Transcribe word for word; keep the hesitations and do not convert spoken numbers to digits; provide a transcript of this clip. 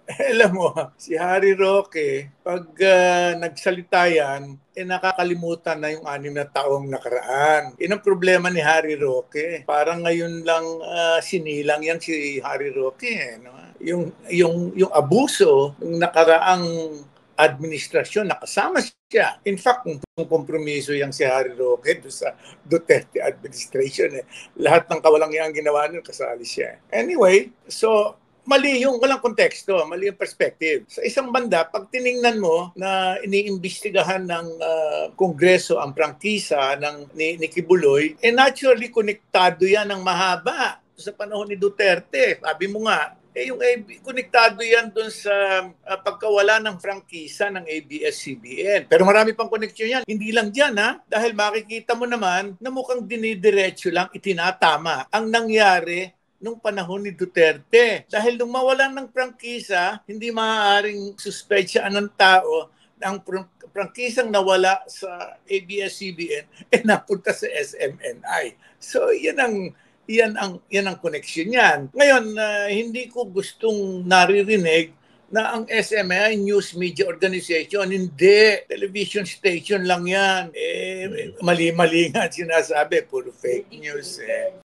Alam mo, si Harry Roque, pag ah, nagsalita yan, eh nakakalimutan na yung anim na taong nakaraan. Yun ang problema ni Harry Roque. Parang ngayon lang ah, sinilang yan si Harry Roque. Eh, no? Yung, yung, yung abuso, yung nakaraang administrasyon, nakasama siya. In fact, kung kompromiso yang si Harry Roque doon sa Duterte administration, eh, lahat ng kawalangyang ginawa nun, kasali siya. Anyway, so mali yung walang konteksto, mali yung perspective. Sa isang banda, pag tiningnan mo na iniimbestigahan ng uh, Kongreso ang prangkisa ng, ni, ni Kibuloy, eh naturally konektado yan ng mahaba sa panahon ni Duterte. Sabi mo nga, eh yung A B, konektado yan doon sa uh, pagkawala ng prangkisa ng A B S C B N. Pero marami pang koneksyon yan. Hindi lang dyan ha, dahil makikita mo naman na mukhang dinidiretso lang itinatama ang nangyari nung panahon ni Duterte. Dahil nung mawalan ng prangkisa, hindi maaaring suspetsyahan ng tao na ang prangkisang nawala sa A B S C B N eh napunta sa S M N I. So yan ang yan ang yan ang connection niyan. Ngayon uh, hindi ko gustong naririnig na ang S M N I News Media Organization, hindi. Television station lang yan. Eh, mali-mali nga sinasabi, puro fake news eh.